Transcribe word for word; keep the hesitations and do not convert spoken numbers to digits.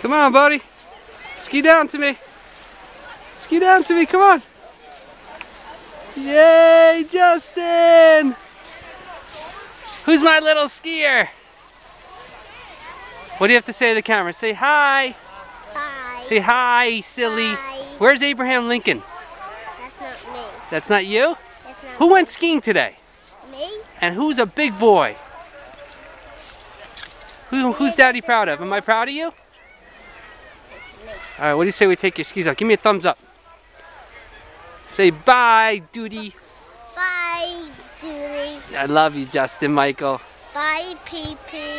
Come on, buddy. Ski down to me. Ski down to me, come on. Yay, Justin! Who's my little skier? What do you have to say to the camera? Say hi. Hi. Say hi, silly. Hi. Where's Abraham Lincoln? That's not me. That's not you? That's not Who went skiing today? me. And who's a big boy? Who, who's Daddy proud of? Am I proud of you? It's me. Alright, what do you say we take your skis off? Give me a thumbs up. Say bye, duty. Bye, Julie. I love you, Justin Michael. Bye, Pee Pee.